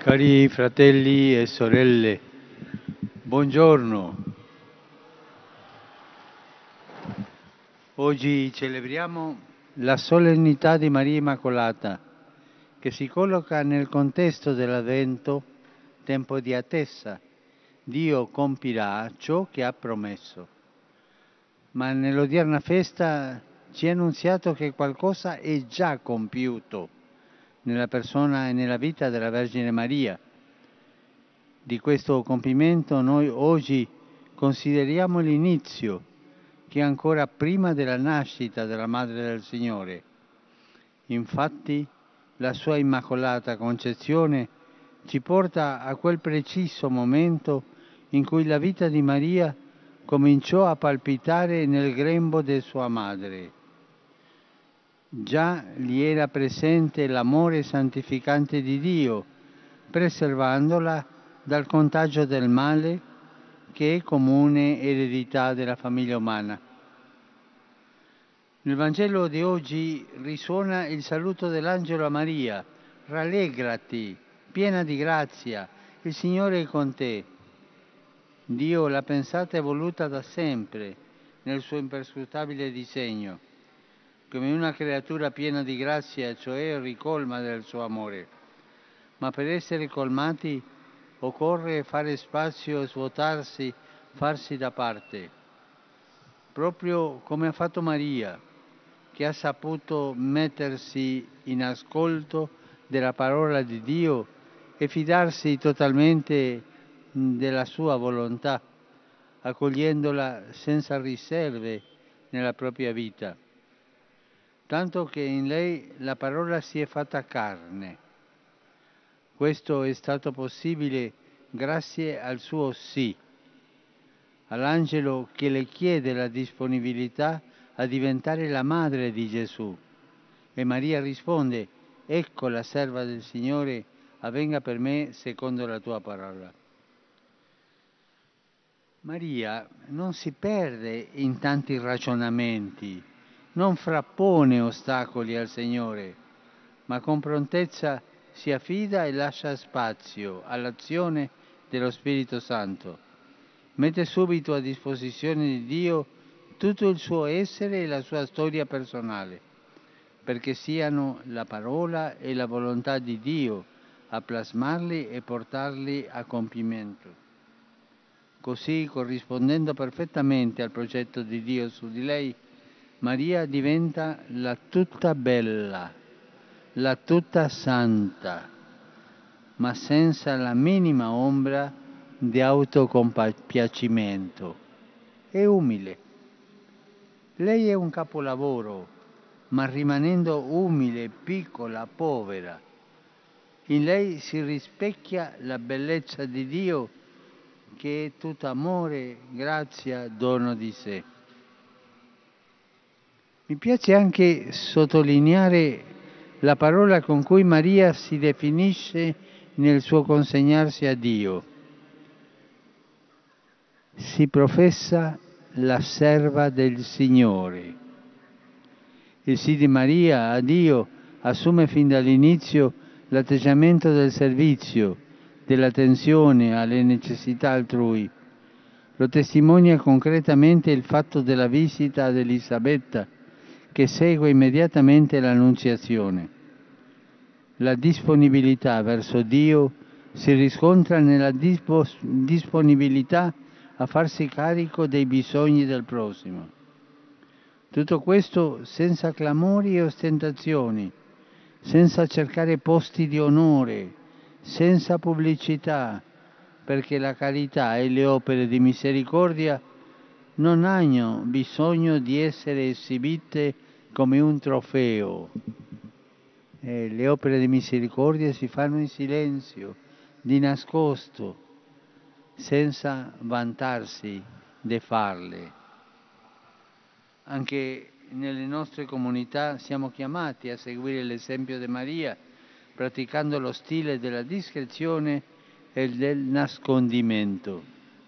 Cari fratelli e sorelle, buongiorno. Oggi celebriamo la solennità di Maria Immacolata, che si colloca nel contesto dell'Avvento, tempo di attesa. Dio compirà ciò che ha promesso. Ma nell'odierna festa ci è annunziato che qualcosa è già compiuto nella persona e nella vita della Vergine Maria. Di questo compimento noi oggi consideriamo l'inizio, che è ancora prima della nascita della Madre del Signore. Infatti, la sua Immacolata Concezione ci porta a quel preciso momento in cui la vita di Maria cominciò a palpitare nel grembo di sua madre. Già gli era presente l'amore santificante di Dio, preservandola dal contagio del male che è comune eredità della famiglia umana. Nel Vangelo di oggi risuona il saluto dell'angelo a Maria: rallegrati, piena di grazia, il Signore è con te. Dio l'ha pensata e voluta da sempre nel suo imperscrutabile disegno, come una creatura piena di grazia, cioè ricolma del suo amore. Ma per essere colmati occorre fare spazio, svuotarsi, farsi da parte, proprio come ha fatto Maria, che ha saputo mettersi in ascolto della parola di Dio e fidarsi totalmente della sua volontà, accogliendola senza riserve nella propria vita, tanto che in lei la parola si è fatta carne. Questo è stato possibile grazie al suo sì, all'angelo che le chiede la disponibilità a diventare la madre di Gesù. E Maria risponde: ecco la serva del Signore, avvenga per me secondo la tua parola. Maria non si perde in tanti ragionamenti, non frappone ostacoli al Signore, ma con prontezza si affida e lascia spazio all'azione dello Spirito Santo. Mette subito a disposizione di Dio tutto il suo essere e la sua storia personale, perché siano la parola e la volontà di Dio a plasmarli e portarli a compimento. Così, corrispondendo perfettamente al progetto di Dio su di lei, Maria diventa la tutta bella, la tutta santa, ma senza la minima ombra di autocompiacimento. È umile. Lei è un capolavoro, ma rimanendo umile, piccola, povera. In lei si rispecchia la bellezza di Dio, che è tutto amore, grazia, dono di sé. Mi piace anche sottolineare la parola con cui Maria si definisce nel suo consegnarsi a Dio. Si professa la serva del Signore. Il sì di Maria a Dio assume fin dall'inizio l'atteggiamento del servizio, dell'attenzione alle necessità altrui. Lo testimonia concretamente il fatto della visita ad Elisabetta, che segue immediatamente l'Annunziazione. La disponibilità verso Dio si riscontra nella disponibilità a farsi carico dei bisogni del prossimo. Tutto questo senza clamori e ostentazioni, senza cercare posti di onore, senza pubblicità, perché la carità e le opere di misericordia non hanno bisogno di essere esibite come un trofeo. Le opere di misericordia si fanno in silenzio, di nascosto, senza vantarsi di farle. Anche nelle nostre comunità siamo chiamati a seguire l'esempio di Maria, praticando lo stile della discrezione e del nascondimento.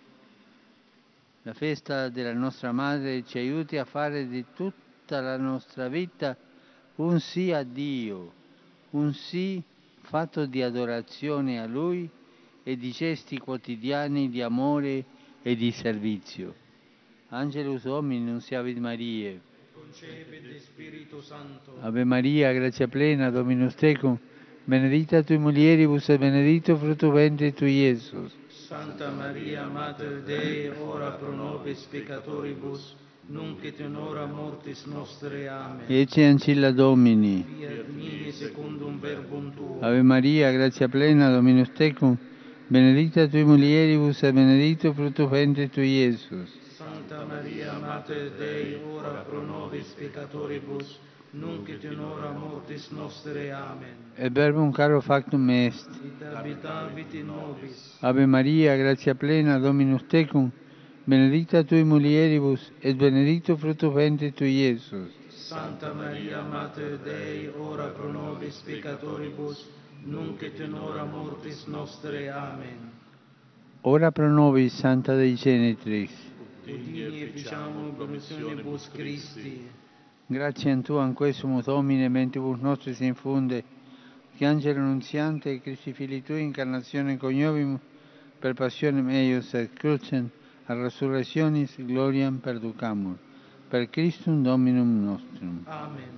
La festa della nostra Madre ci aiuti a fare di tutta la nostra vita un sì a Dio, un sì fatto di adorazione a Lui e di gesti quotidiani di amore e di servizio. Angelus Domini, nunciavit Mariae. Concepit Spiritu Santo. Ave Maria, grazia plena, Dominus tecum, benedicta tui mulieribus et benedictus fructus ventris tui, Iesus. Santa Maria, Mater Dei, ora pro nobis peccatoribus, nunc et in hora mortis nostre. Amen. Ecce ancilla Domini. Fiat mi secundum verbum tuo. Ave Maria, grazia plena, Dominus tecum, benedicta tui mulieribus et benedictus fructus ventris tui, Iesus. Santa Maria, Mater Dei, ora pro nobis peccatoribus, nunc et in hora mortis nostre. Amen. Et verbum caro factum est. Et habitavit in nobis. Ave Maria, grazia plena, Dominus tecum, benedicta tui mulieribus et benedictus fructus ventris tui, Iesus. Santa Maria, Mater Dei, ora pro nobis peccatoribus, nunc et in hora mortis nostre. Amen. Ora pro nobis, Santa Dei Genitrix. Udini e ficiamo promissionibus Christi. Grazie Tuam quesumus Domine, mentibus nostris infunde, che angelo nunziante e Christi Fili Tui, incarnazione coniovimus, per passionem eius et crucem, a resurrectionis gloriam perducamur. Per Christum Dominum nostrum. Amen.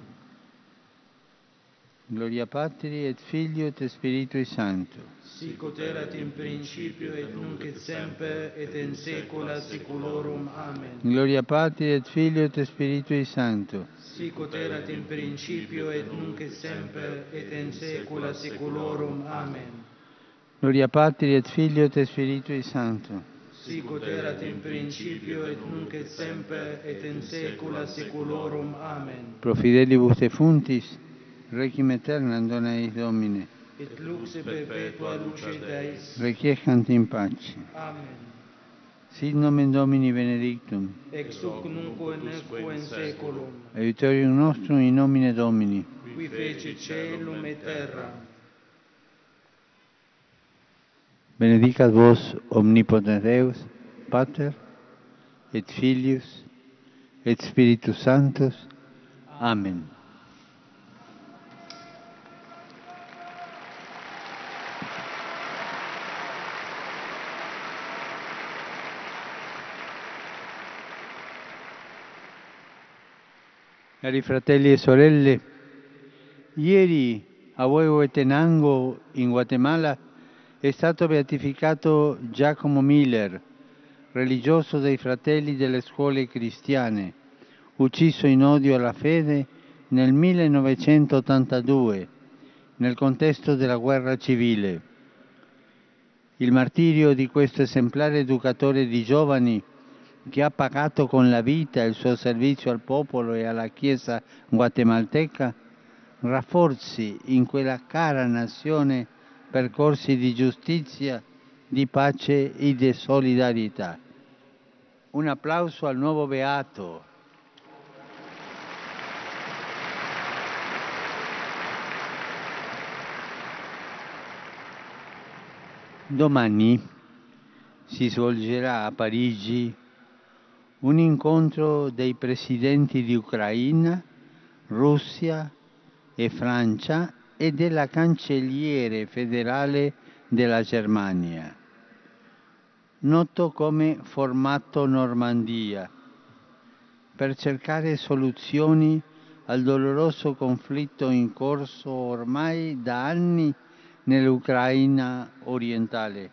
Gloria Patri et Filio et Spiritui Sancto. Sicut erat in principio et nunc et semper et in saecula saeculorum. Amen. Gloria Patri et Filio et Spiritui Sancto. Sicut erat in principio et nunc et semper et in saecula saeculorum. Amen. Gloria Patri et Filio et Spiritui Sancto. Sicut erat in principio et nunc et semper et in saecula saeculorum. Amen. Pro fidelibus defunctis, requiem aeternam dona eis Domine. Et lux perpetua luce Deis. Requiescant in pace. Amen. Sit nomen Domini benedictum. Ex hoc nunc et neque in saeculum. Aiutorium nostrum in nomine Domini. Qui fecit caelum et terra. Benedicat vos omnipotens Deus, Pater, et Filius, et Spiritus Sanctus. Amen. Cari fratelli e sorelle, ieri a Huehuetenango, in Guatemala, è stato beatificato Giacomo Miller, religioso dei Fratelli delle Scuole Cristiane, ucciso in odio alla fede nel 1982, nel contesto della guerra civile. Il martirio di questo esemplare educatore di giovani, che ha pagato con la vita il suo servizio al popolo e alla Chiesa guatemalteca, rafforzi in quella cara nazione percorsi di giustizia, di pace e di solidarietà. Un applauso al nuovo beato. Domani si svolgerà a Parigi un incontro dei presidenti di Ucraina, Russia e Francia e della cancelliere federale della Germania, noto come formato Normandia, per cercare soluzioni al doloroso conflitto in corso ormai da anni nell'Ucraina orientale.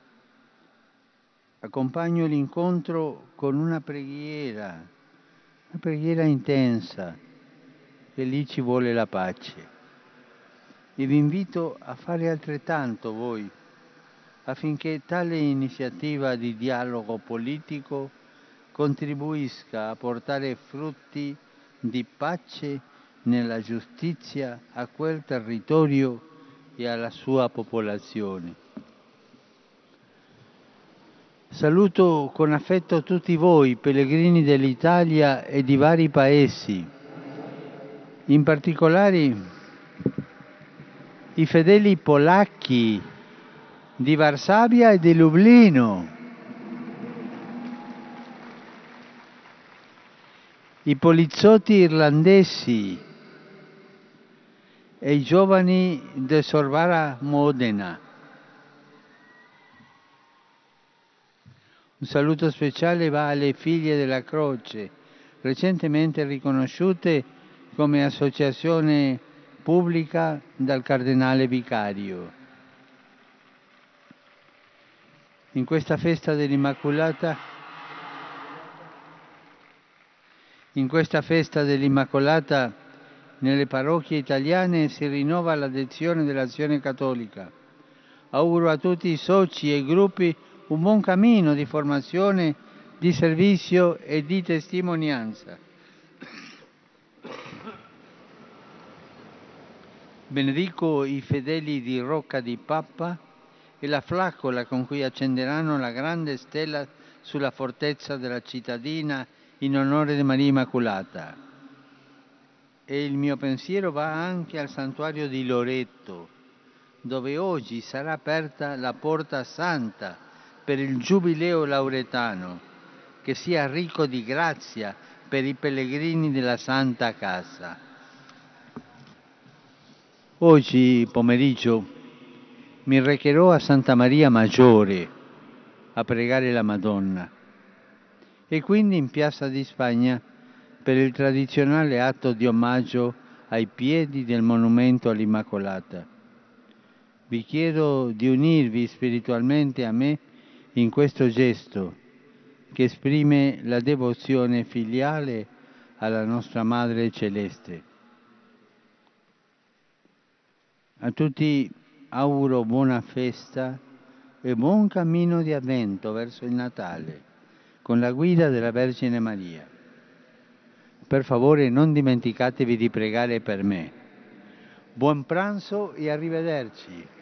Accompagno l'incontro con una preghiera intensa, che lì ci vuole la pace. E vi invito a fare altrettanto voi, affinché tale iniziativa di dialogo politico contribuisca a portare frutti di pace nella giustizia a quel territorio e alla sua popolazione. Saluto con affetto tutti voi, pellegrini dell'Italia e di vari paesi, in particolare i fedeli polacchi di Varsavia e di Lublino, i poliziotti irlandesi, e i giovani del Sorvara Modena. Un saluto speciale va alle Figlie della Croce, recentemente riconosciute come associazione pubblica dal Cardinale Vicario. In questa festa dell'Immacolata, nelle parrocchie italiane si rinnova l'adesione dell'Azione Cattolica. Auguro a tutti i soci e gruppi un buon cammino di formazione, di servizio e di testimonianza. Benedico i fedeli di Rocca di Papa e la flaccola con cui accenderanno la grande stella sulla fortezza della cittadina in onore di Maria Immacolata. E il mio pensiero va anche al santuario di Loreto, dove oggi sarà aperta la porta santa per il Giubileo lauretano, che sia ricco di grazia per i pellegrini della Santa Casa. Oggi pomeriggio mi recherò a Santa Maria Maggiore a pregare la Madonna e quindi in Piazza di Spagna per il tradizionale atto di omaggio ai piedi del monumento all'Immacolata. Vi chiedo di unirvi spiritualmente a me in questo gesto che esprime la devozione filiale alla nostra Madre Celeste. A tutti auguro buona festa e buon cammino di avvento verso il Natale, con la guida della Vergine Maria. Per favore non dimenticatevi di pregare per me. Buon pranzo e arrivederci.